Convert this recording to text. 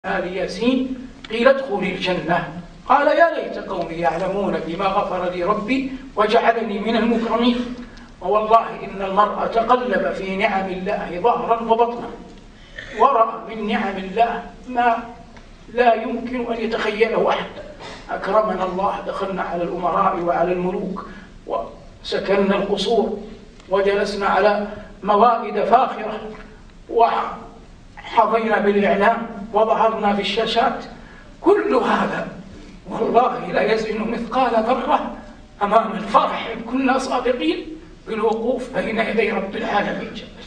آل ياسين قيل ادخلي الجنة، قال يا ليت قومي يعلمون بما غفر لي ربي وجعلني من المكرمين. ووالله إن المرء تقلب في نعم الله ظهرا وبطنا ورأى من نعم الله ما لا يمكن أن يتخيله أحد. أكرمنا الله، دخلنا على الأمراء وعلى الملوك وسكننا القصور وجلسنا على موائد فاخرة وحظينا بالإعلام وظهرنا في الشاشات. كل هذا والله لا يزن مثقال ذرة أمام الفرح إن كنا صادقين بالوقوف بين يدي رب العالمين.